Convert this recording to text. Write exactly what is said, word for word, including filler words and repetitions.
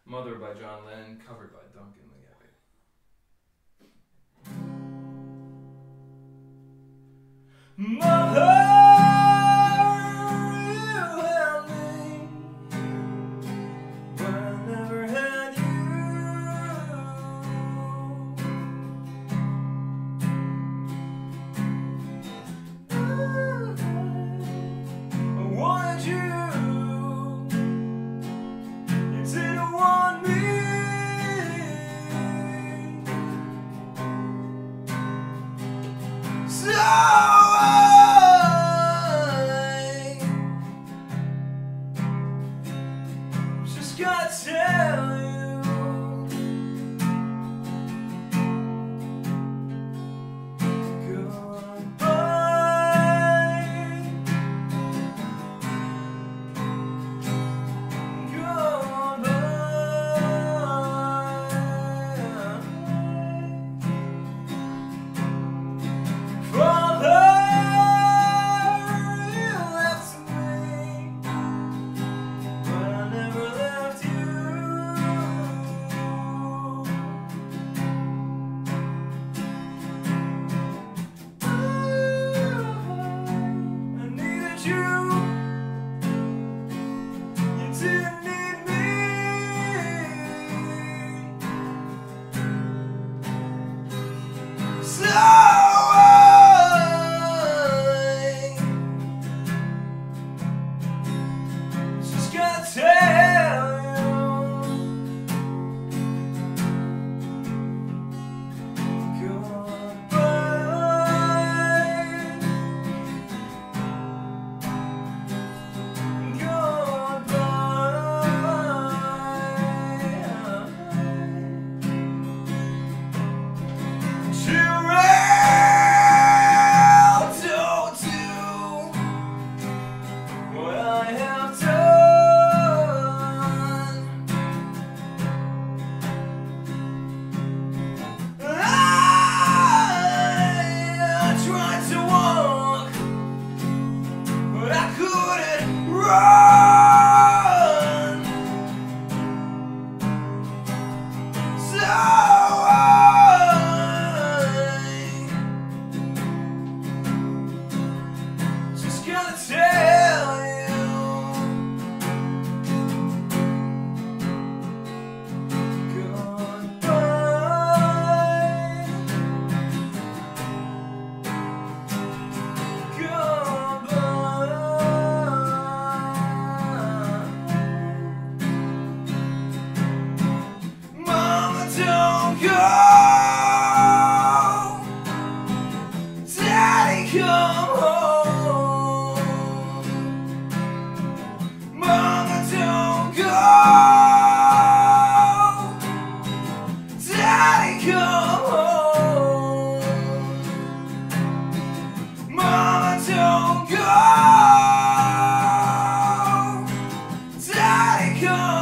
Mother by John Lennon, covered by Duncan Lievi. Mother, you held me when I never had you. I wanted you. You didn't want me. So just gotta tell you, goodbye, goodbye. Father, you left me, but I never left you. I needed you, you didn't need me. So I just gotta tell you, goodbye, goodbye. Children, don't do what I have done. I tried to walk, but I couldn't run. So I just gotta tell you, goodbye, goodbye. Mama, don't go. Daddy, come home. Mama, don't go. Daddy, come home. Mama, don't go. Daddy, come